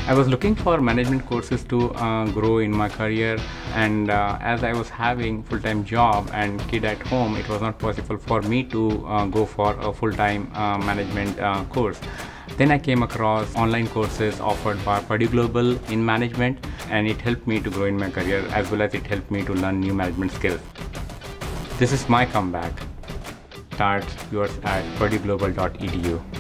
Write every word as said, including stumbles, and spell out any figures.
I was looking for management courses to uh, grow in my career, and uh, as I was having full-time job and kid at home, it was not possible for me to uh, go for a full-time uh, management uh, course. Then I came across online courses offered by Purdue Global in management, and it helped me to grow in my career as well as it helped me to learn new management skills. This is my comeback. Start yours at purdue global dot e d u.